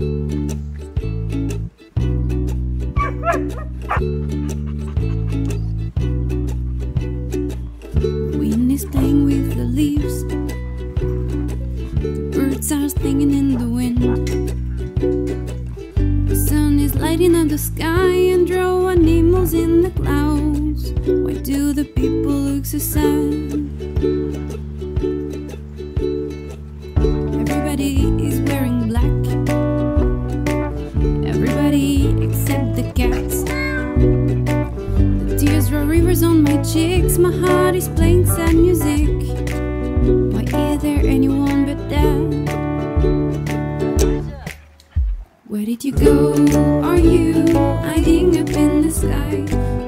Wind is playing with the leaves, the birds are singing in the wind. The sun is lighting up the sky and draw animals in the clouds. Why do the people look so sad? Everybody is wearing black, everybody except the cats. The tears draw rivers on my cheeks, my heart is playing sad music. Why is there anyone but that? Where did you go? Are you hiding up in the sky?